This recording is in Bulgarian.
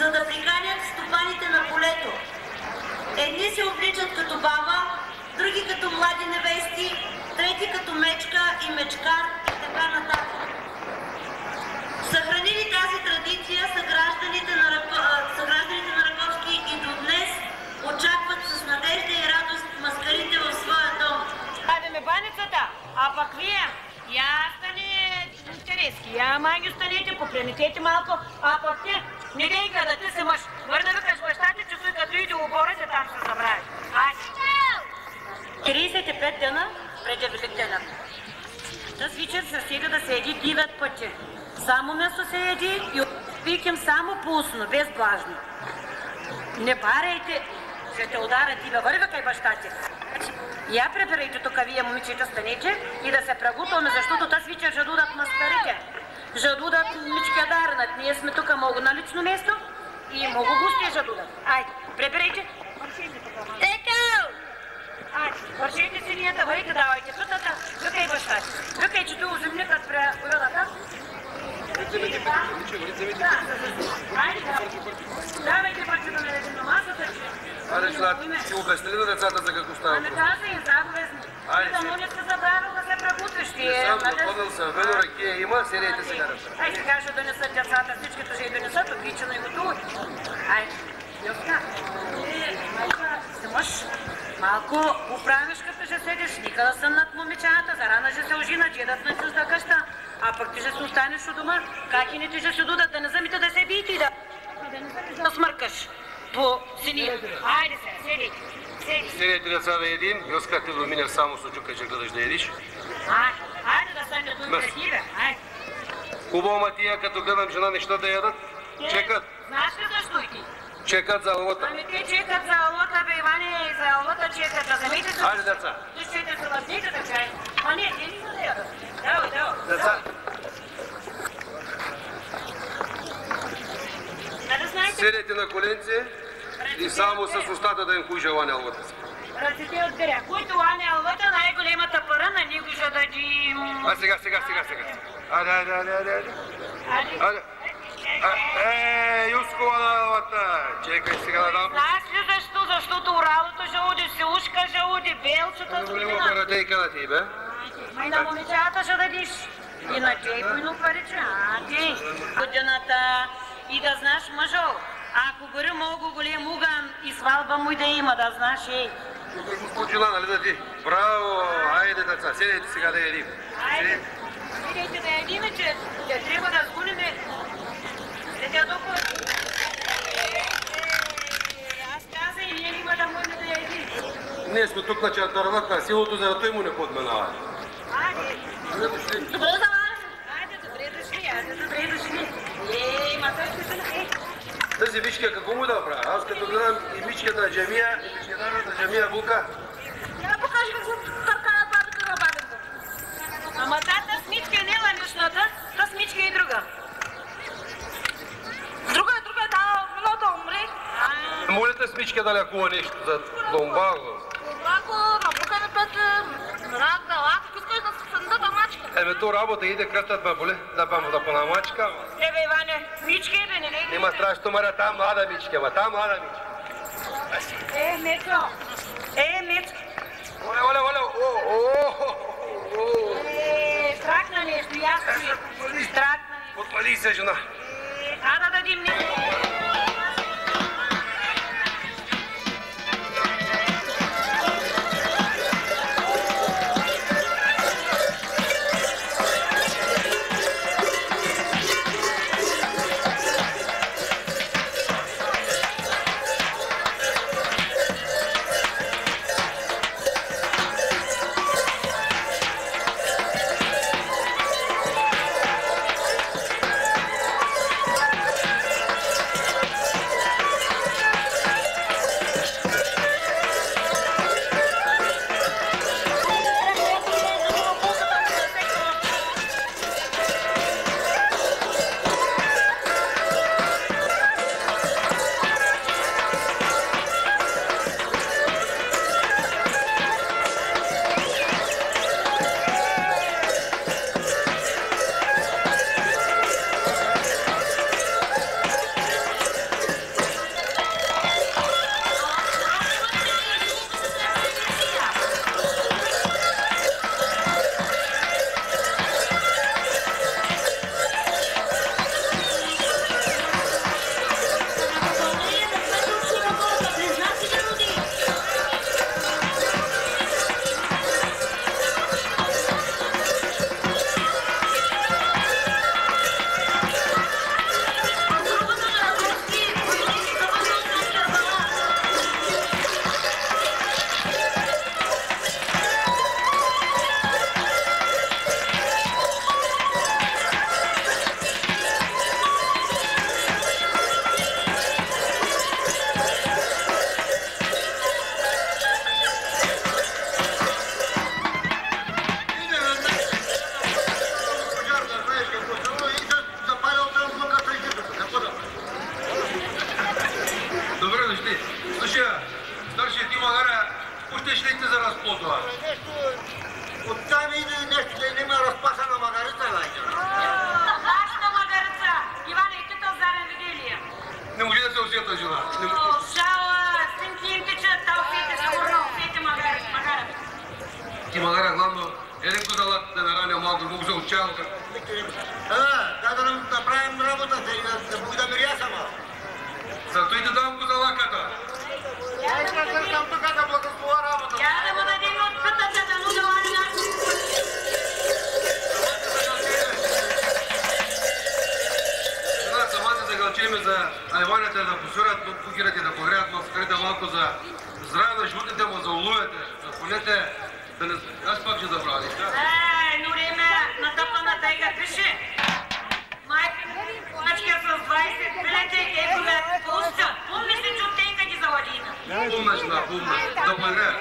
за да приканят стопаните на полето. Едни се обличат като баба, други като млади невести, трети като мечка и мечкар и така нататък. Съхранили тази традиция съгражданите на Раковски и до днес очакват с надежда и радост маскарите в своя дом. Хайде баницата, а пък вие, я стане интерески, я манги станете, попреметете малко, а пък ти не дей да ти си мъж. Върна викаш бащата, че той като иде оборите, там се забрави. Айде. 35 дена преди Великдена. Тъс вечер се стига да се еди 9 пъти. Само место се еди и пикем само пусно, без блажни. Не барайте, ще те ударят и да върви кай бащати. Я прибирайте тук вие, момичета, станете и да се преготвяме, защото тази вечер жадудат маскарите. Жадудат мички дарнат. Ние сме тук много на лично место и много гости жадудат. Айде, прибирайте. Текал! Айде, вършите си ние да върите, давайте пътата. Викай бащати. Викай, че той оземникът природата. Давайте пъти да наредим на масата. Аре, ще обясни ли на децата за какво става? Ами да, се заповестни. Да му не се забравил да се пребутвиш. Сам напълнил съм, вено ракия има, серейте сега. Ай, сега ще донесат децата, всичките ще и донесат, обичано и готово. Ай, Йоска, майка, си мъж, малко поправиш като ще седиш, никъде съм над момичаната, зарана ще се ожина, дедът на чужда къща, а пък ти ще се останеш у дома, как и не ти ще се дудат, да не замите да се биете и да не да смъркаш по сини. Айде се, седи. Серейте деца да едим, Йоска, ти до мене само сучука, че гледаш да едиш. Айде да стане тук да тебе, айде. Хубаво, ма тия, като гледам жена неща да ядат, чекат. Знаеш ли защо и ти? Чекат за лота. Ами те чекат за лота, бе, Иване, за лота чекат, разумейте се. Айде, деца. Ти ще се лъжните така. А не, те не са да ядат. Давай. Деца. Да знаете? Седете на коленце и само с устата да им кой желание алвата си. Ръцете отберя. Който лане алвата, най-големата пара на него ще дадим. А сега. Айде. Юско на алвата. Чекай сега да дам. Знаеш ли защо? Защото оралото жълуди, силушка жълуди, белчета с година. Каратейка на ти, бе. Май на момичата ще дадиш. И на тейко и на парича. Ти, годината. И да знаеш, мъжо, ако гори много голем уган и свалба му и да има, да знаеш, ей. Почина, нали да ти? Браво! Айде, деца, седайте сега да ядим. Айде, седайте да ядим, че трябва да сгоним. Седя доко. Аз каза и ние има да можем да ядим. Ние сме тук на чартървак на силото, за да той му не подменава. Айде. Добре дошли. Добре дошли. Айде, добре дошли. Ей, Тази бичка какво му да правя? Аз като гледам и бичката на джамия, и бичката на джамия бука. Я покажи какво търкаят бабите на бабите. Ама тата смичка не е лънишната, та смичка е друга. Друга, да, много да умре. Молите смичка да лекува нещо за домбаго. Домбаго, набука на път, рак да лак, искаш да сънда да мачка. Еме то работа иде кръстът ме боле, да пам да понамачка. Бе, Иване, мичка е, бе, не лей. Има страшно мара, там млада мичка, ма там млада мичка. Мечо. Мечо. Оле, Страхна нещо, ясно. Страхна нещо. Подпали се, жена. Да дадим нещо. видиш лихте за разплотова? Оттам иде нещо, да има разпасана магарица, лайка. Вашата магарица! Иване, и ти то зарен видели я? Не може да се усета, жена. Шала, синки им течат, та усете сигурно, усете магарица. Ти магара, главно, един козалак да нараня малко, мога за отчалка. Да направим работата и да мога да миря сама. Зато и да дам козалаката. Аз не съм тук да благословя работа. Я да му дадем от пътата, да му давали нас. Сама се загалчиме за айваните да посурят, кукирите да погреят, но скрите малко за здраве на животните, му за уловете, за конете, да не... Аз пак ще забравя неща. Нуриме, натъпана тайга пише. Майка с 20 билети, ето ме пуска. Помни се, че от тенка ги завалина. Умна жена, умна. Да погреят.